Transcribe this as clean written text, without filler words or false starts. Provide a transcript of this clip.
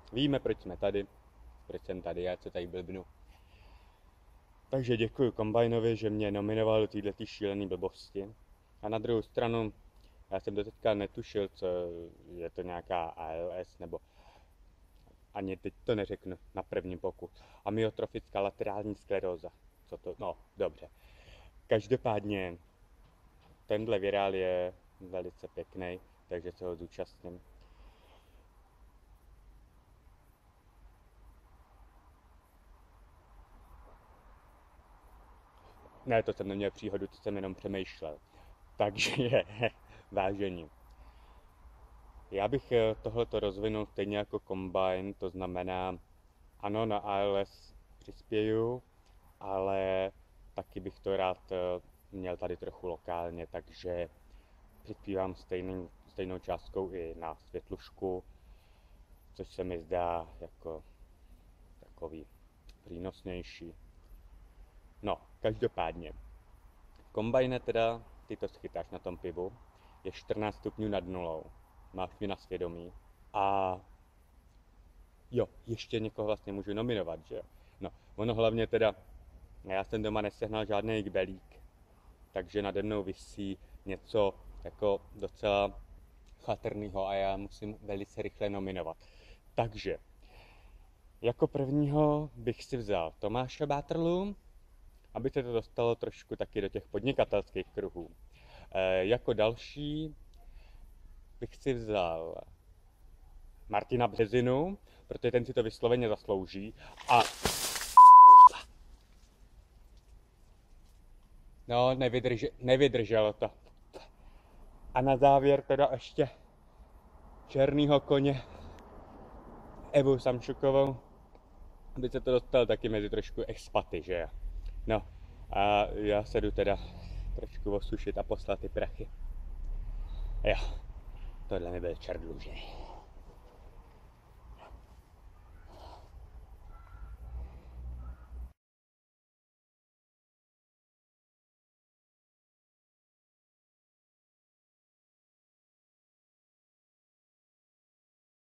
Víme, proč jsme tady, proč jsem tady, já co tady blbnu. Takže děkuji Kombajnovi, že mě nominoval do této šílené blbosti. A na druhou stranu, já jsem do teďka netušil, co je to nějaká ALS, nebo ani teď to neřeknu na první pokus. Amyotrofická laterální skleróza. Co to? No, dobře. Každopádně, tenhle virál je velice pěkný, takže se ho zúčastním. Ne, to jsem neměl příhodu, to jsem jenom přemýšlel. Takže vážení. Já bych tohleto rozvinul stejně jako Combine, to znamená, ano, na ALS přispěju, ale taky bych to rád měl tady trochu lokálně, takže přispívám stejnou částkou i na světlušku, což se mi zdá jako takový přínosnější. No, každopádně. Kombajne teda, ty to schytáš na tom pivu, je 14 stupňů nad nulou. Máš mě na svědomí. A jo, ještě někoho vlastně můžu nominovat, že jo. No, ono hlavně teda, já jsem doma nesehnal žádný kbelík, takže nade mnou visí něco jako docela chatrnýho a já musím velice rychle nominovat. Takže, jako prvního bych si vzal Tomáše Bátrlu, aby se to dostalo trošku taky do těch podnikatelských kruhů. Jako další bych si vzal Martina Březinu, protože ten si to vysloveně zaslouží. A no, nevydrželo to. A na závěr teda ještě černýho koně Evu Samčukovou, aby se to dostalo taky mezi trošku expaty, že jo. No, a já se jdu teda trošku osušit a poslat ty prachy. Jo, tohle mi byl čert dlužný.